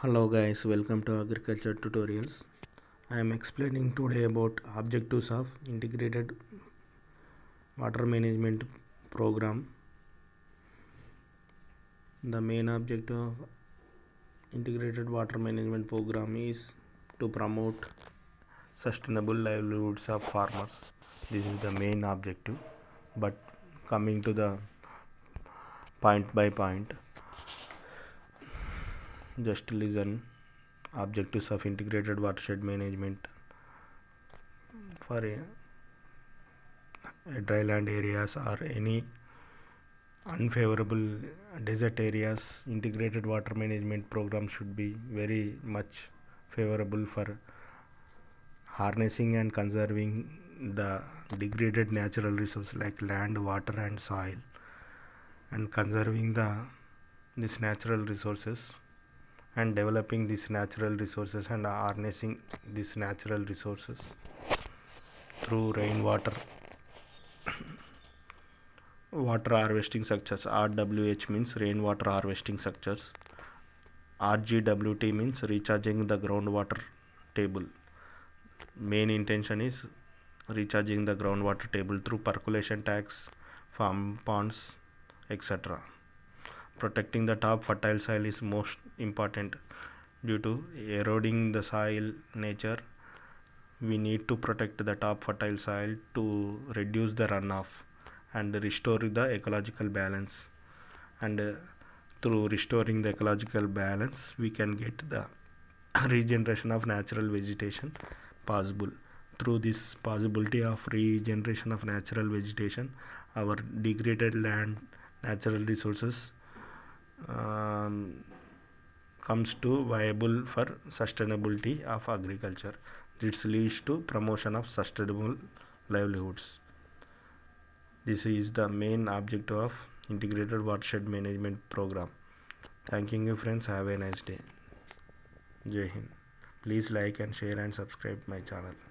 Hello guys, welcome to agriculture tutorials. I am explaining today about objectives of integrated water management program. The main objective of integrated water management program is to promote sustainable livelihoods of farmers. This is the main objective, but coming to the point by point, just listen. Objectives of integrated watershed management for dryland areas or any unfavorable desert areas. Integrated water management program should be very much favorable for harnessing and conserving the degraded natural resources like land, water and soil, and conserving these natural resources and developing these natural resources and harnessing these natural resources through rainwater water harvesting structures. RWH means rainwater harvesting structures. RGWT means recharging the groundwater table. Main intention is recharging the groundwater table through percolation tanks, farm ponds, etc. Protecting the top fertile soil is most important. Due to eroding the soil nature, we need to protect the top fertile soil to reduce the runoff and restore the ecological balance. And through restoring the ecological balance, we can get the regeneration of natural vegetation possible. Through this possibility of regeneration of natural vegetation, our degraded land, natural resources comes to viable for sustainability of agriculture. This leads to promotion of sustainable livelihoods. This is the main objective of integrated watershed management program. Thanking you friends. Have a nice day. Jai Hind. Please like and share and subscribe my channel.